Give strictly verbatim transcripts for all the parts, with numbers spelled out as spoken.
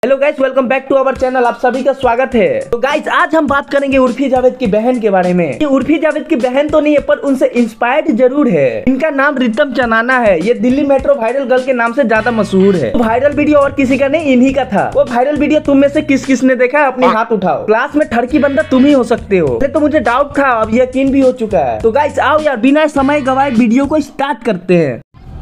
Hello guys, welcome back to our channel. आप सभी का स्वागत है। तो गाइस, आज हम बात करेंगे उर्फी जावेद की बहन के बारे में। ये उर्फी जावेद की बहन तो नहीं है, पर उनसे इंस्पायर्ड जरूर है। इनका नाम रितम चनाना है। ये दिल्ली मेट्रो वायरल गर्ल के नाम से ज्यादा मशहूर है। वायरल वीडियो और किसी का नहीं, इन्हीं का था। वो वायरल वीडियो तुम में से किस किस ने देखा है? अपने हाथ उठाओ। क्लास में ठरकी बंदा तुम ही हो सकते हो। तो मुझे डाउट था, अब यकीन भी हो चुका है। तो गाइस आओ यार, बिना समय गवाए वीडियो को स्टार्ट करते हैं।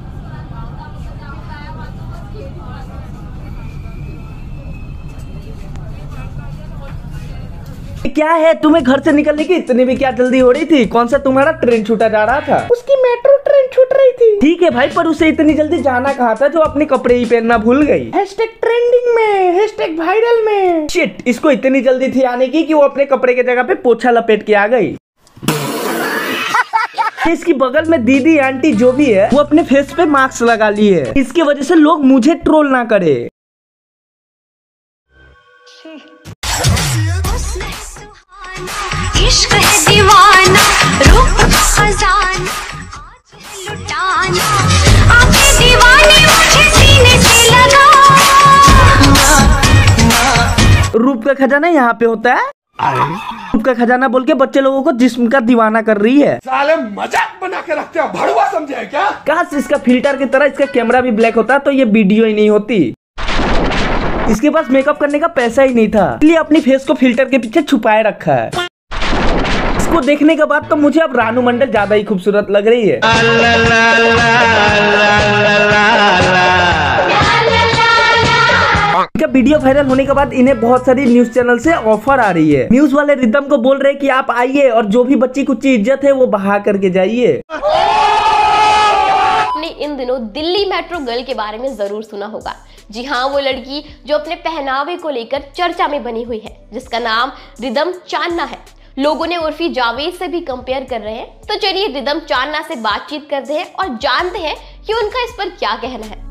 क्या है, तुम्हें घर से निकलने की इतनी भी क्या जल्दी हो रही थी? कौन सा तुम्हारा ट्रेन छूटा जा रहा था? उसकी मेट्रो ट्रेन छूट रही थी। ठीक है भाई, पर उसे इतनी जल्दी जाना कहाँ था जो अपने कपड़े ही पहनना भूल गई? हैशटैग ट्रेंडिंग में, हैशटैग वायरल में। शिट, इसको इतनी जल्दी थी आने की कि वो अपने कपड़े के जगह पे पोछा लपेट के आ गई। इसकी बगल में दीदी आंटी जो भी है, वो अपने फेस पे मास्क लगा ली है। इसकी वजह से लोग मुझे ट्रोल ना करे। इश्क है दीवाना, रूप खजाना, आज है लुटाना, आंखें दीवानी मुझे सीने से लगा। रूप का खजाना यहाँ पे होता है? रूप का खजाना बोल के बच्चे लोगों को जिस्म का दीवाना कर रही है। साले मजाक बना के रखते हो, भड़वा समझे है क्या? काश इसका फिल्टर की तरह इसका कैमरा भी ब्लैक होता तो ये वीडियो ही नहीं होती। इसके पास मेकअप करने का पैसा ही नहीं था, इसलिए अपनी फेस को फिल्टर के पीछे छुपाए रखा है। इसको देखने के बाद तो मुझे अब रानू मंडल ज्यादा ही खूबसूरत लग रही है। इनका वीडियो वायरल होने के बाद इन्हें बहुत सारी न्यूज चैनल से ऑफर आ रही है। न्यूज वाले रिदम को बोल रहे हैं कि आप आइए और जो भी बच्ची कुछ इज्जत है वो बहा करके जाइए। इन दिनों दिल्ली मेट्रो गर्ल के बारे में जरूर सुना होगा। जी हाँ, वो लड़की जो अपने पहनावे को लेकर चर्चा में बनी हुई है, जिसका नाम रिदम चान्ना है। लोगों ने उर्फी जावेद से भी कंपेयर कर रहे हैं। तो चलिए रिदम चान्ना से बातचीत करते हैं और जानते हैं कि उनका इस पर क्या कहना है।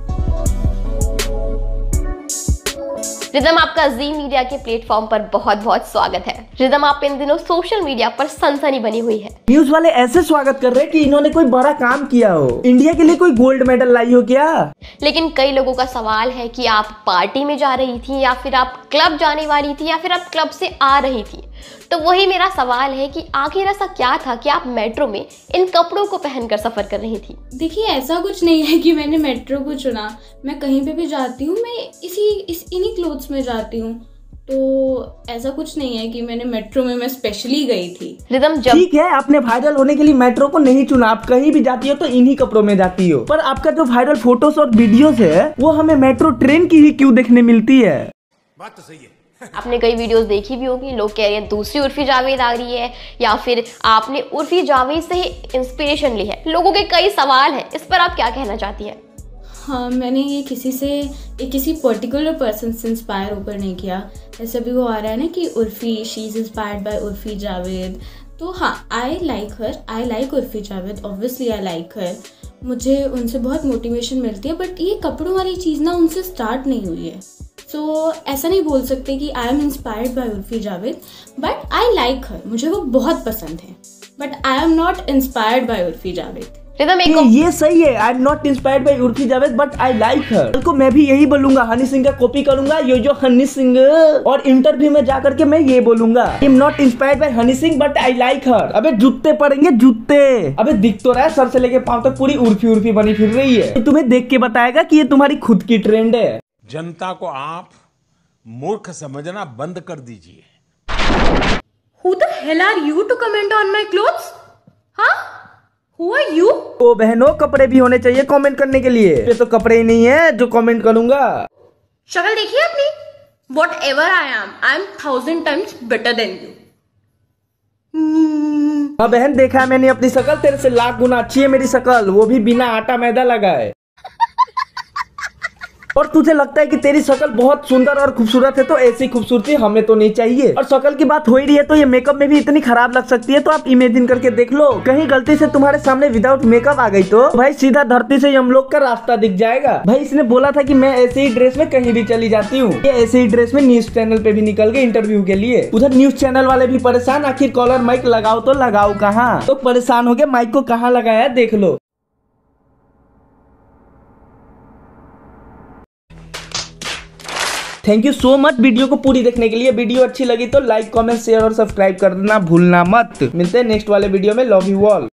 रिदम, आपका जी मीडिया के प्लेटफॉर्म पर बहुत बहुत स्वागत है। रिदम, आप इन दिनों सोशल मीडिया पर सनसनी बनी हुई है। न्यूज वाले ऐसे स्वागत कर रहे हैं कि इन्होंने कोई बड़ा काम किया हो। इंडिया के लिए कोई गोल्ड मेडल लाई हो क्या? लेकिन कई लोगों का सवाल है कि आप पार्टी में जा रही थी, या फिर आप क्लब जाने वाली थी, या फिर आप क्लब से आ रही थी। तो वही मेरा सवाल है कि आखिर ऐसा क्या था कि आप मेट्रो में इन कपड़ों को पहनकर सफर कर रही थी? देखिए, ऐसा कुछ नहीं है कि मैंने मेट्रो को चुना। मैं कहीं पे भी जाती हूँ, मैं इसी इस इन्हीं क्लोथ्स में जाती हूँ। तो ऐसा कुछ नहीं है कि मैंने मेट्रो में मैं स्पेशली गई थी। रिदम, जब ठीक है, आपने वायरल होने के लिए मेट्रो को नहीं चुना। आप कहीं भी जाती हो तो इन्हीं कपड़ों में जाती हो। पर आपका जो वायरल फोटोज और वीडियोस है, वो हमें मेट्रो ट्रेन की ही क्यों देखने मिलती है? बात तो सही है। आपने कई वीडियोस देखी भी होगी, लोग कह रहे हैं दूसरी उर्फी जावेद आ रही है, या फिर आपने उर्फी जावेद से ही इंस्पिरेशन ली है। लोगों के कई सवाल हैं, इस पर आप क्या कहना चाहती हैं? हाँ, मैंने ये किसी से ये किसी पर्टिकुलर पर्सन से इंस्पायर होकर नहीं किया। ऐसे भी वो आ रहा है ना कि Urfi, she is inspired by Urfi Javed. तो हाँ, I like her, I like Urfi Javed, obviously I like her. मुझे उनसे बहुत मोटिवेशन मिलती है। बट ये कपड़ों वाली चीज़ ना उनसे स्टार्ट नहीं हुई है। सो so, ऐसा नहीं बोल सकते कि I am inspired by Urfi Javed, but I like her, मुझे वो बहुत पसंद है। But I am not inspired by Urfi Javed. Rhythm, एक ये, ये सही है। I am not inspired by Urfi Javed but I like her. कल को मैं भी यही बोलूंगा, हनी सिंह का कॉपी करूंगा, यो जो हनी सिंह। और इंटरव्यू में जाकर के मैं ये बोलूंगा, I am not inspired by Honey Singh but I like her. अबे जूते पड़ेंगे, जूते। अबे दिख तो रहा है, सर से लेके पांव तक पूरी उर्फी उर्फी बनी फिर रही है। तो तुम्हें देख के बताएगा कि ये तुम्हारी खुद की ट्रेंड है। जनता को आप मूर्ख समझना बंद कर दीजिए। Who the hell are you to comment on my clothes? हाँ? Who are you? ओ बहनों, कपड़े भी होने चाहिए कमेंट करने के लिए। ये तो कपड़े ही नहीं है जो कमेंट करूंगा। शक्ल देखिए अपनी। Whatever I am, I am thousand times better than you. हाँ बहन, देखा है मैंने अपनी शक्ल, तेरे से लाख गुना अच्छी है मेरी शक्ल, वो भी बिना आटा मैदा लगाए। और तुझे लगता है कि तेरी शक्ल बहुत सुंदर और खूबसूरत है, तो ऐसी खूबसूरती हमें तो नहीं चाहिए। और शक्ल की बात हो ही रही है तो ये मेकअप में भी इतनी खराब लग सकती है। तो आप इमेजिन करके देख लो, कहीं गलती से तुम्हारे सामने विदाउट मेकअप आ गई तो भाई सीधा धरती से यमलोक का रास्ता दिख जाएगा। भाई इसने बोला था कि मैं ऐसे ही ड्रेस में कहीं भी चली जाती हूँ। ये ऐसे ही ड्रेस में न्यूज चैनल पे भी निकल गए इंटरव्यू के लिए। उधर न्यूज चैनल वाले भी परेशान, आखिर कॉलर माइक लगाओ तो लगाओ कहाँ। तो परेशान हो गए, माइक को कहाँ लगाया देख लो। Thank you so much video को पूरी देखने के लिए। वीडियो अच्छी लगी तो लाइक कमेंट शेयर और सब्सक्राइब करना भूलना मत। मिलते हैं नेक्स्ट वाले वीडियो में। Love you all.